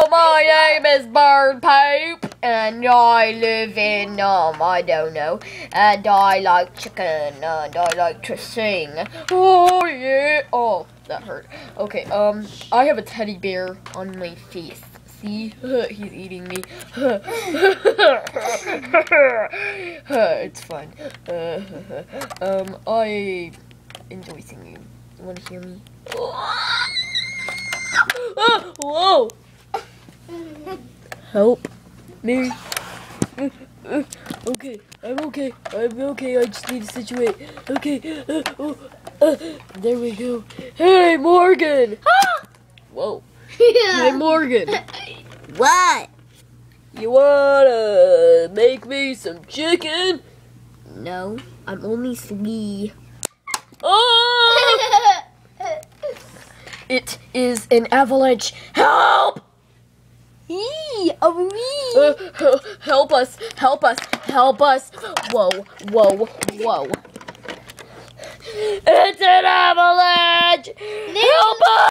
my name is Bird Poop, and I live in, I don't know, and I like chicken, and I like to sing. Oh, yeah. Oh, that hurt. Okay, I have a teddy bear on my face. See? He's eating me. It's fun. I enjoy singing. You wanna hear me? Whoa! Help me. Okay, I'm okay. I just need to situate. Okay. There we go. Hey, Morgan! Whoa. Hey, Morgan. What? You wanna make me some chicken? No, I'm only 3. Oh! It is an avalanche. Help! Help us. Whoa. It's an avalanche! Help